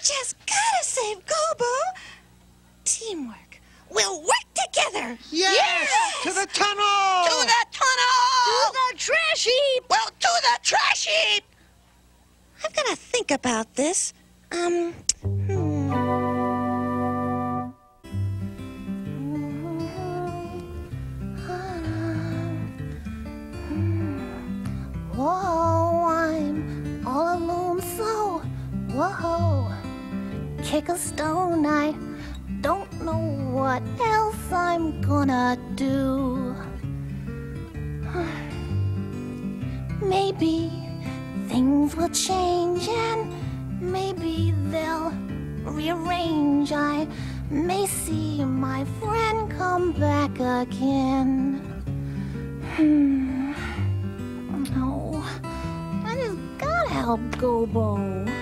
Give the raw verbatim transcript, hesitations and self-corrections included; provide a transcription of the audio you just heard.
just gotta save Gobo. Teamwork. We'll work together. Yes! Yes! To the tunnel! To the tunnel! To the trash heap! Well, to the trash heap! I'm gonna think about this. Um, hmm. Whoa, I'm all alone, so whoa. Kick a stone, I don't know what else I'm gonna do. Maybe things will change and maybe they'll rearrange. I may see my friend come back again. Hmm. No, I just gotta help Gobo.